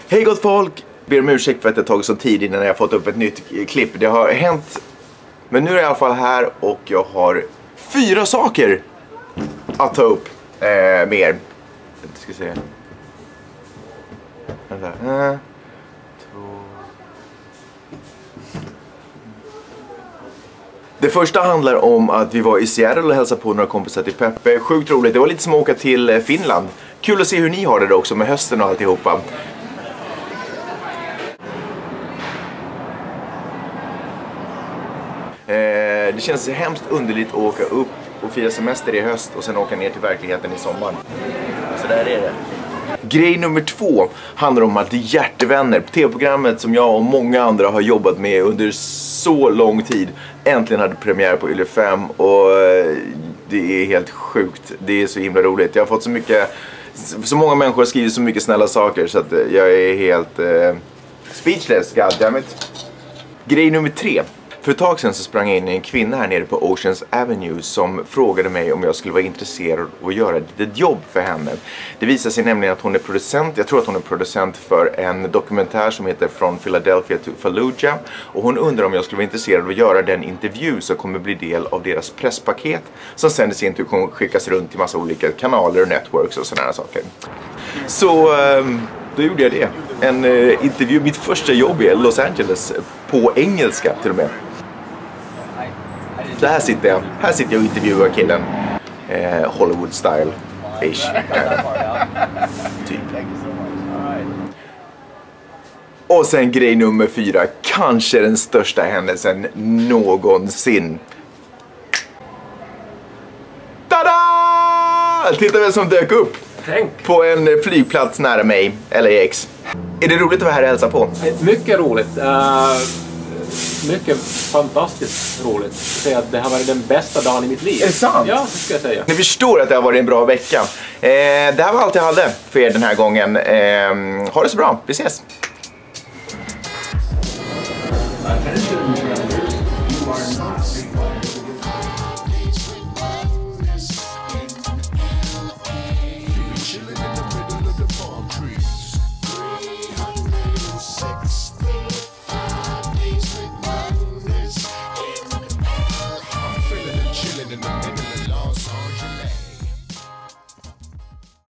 Hej gott folk! Ber om ursäkt för att det tagit så tid innan jag fått upp ett nytt klipp. Det har hänt, men nu är jag i alla fall här och jag har 4 saker att ta upp med er. Jag ska se. Vänta. 2. Det första handlar om att vi var i Seattle och hälsade på några kompisar till Peppe. Sjukt roligt. Det var lite som att åka till Finland. Kul att se hur ni har det också med hösten och alltihopa. Det känns hemskt underligt att åka upp och fira semester i höst och sen åka ner till verkligheten i sommar. Så där är det. Grej nummer 2 handlar om att Hjärtevänner, tv-programmet som jag och många andra har jobbat med under så lång tid, äntligen hade premiär på Yle 5 och det är helt sjukt. Det är så himla roligt. Jag har fått så många människor har skrivit så mycket snälla saker så att jag är helt speechless, goddammit. Grej nummer 3. För ett tag sedan så sprang jag in en kvinna här nere på Oceans Avenue som frågade mig om jag skulle vara intresserad av att göra ett jobb för henne. Det visar sig nämligen att hon är producent, jag tror att hon är producent för en dokumentär som heter Från Philadelphia to Fallujah. Och hon undrar om jag skulle vara intresserad av att göra den intervju som kommer bli del av deras presspaket. Som sen i sin tur kommer skickas runt till massa olika kanaler och networks och sådana saker. Så då gjorde jag det. En intervju, mitt första jobb i Los Angeles på engelska till och med. Så här sitter jag och intervjuar killen. Hollywood style-ish. Typ. Och sen grej nummer 4. Kanske den största händelsen någonsin. Tada! Titta vem som dök upp på en flygplats nära mig, LAX. Är det roligt att vara här och hälsa på? Mycket roligt. Mycket fantastiskt roligt. Säga att det har varit den bästa dagen i mitt liv. Är det sant? Ja, det ska jag säga. Ni förstår att det har varit en bra vecka. Det här var allt jag hade för er den här gången. Ha det så bra. Vi ses!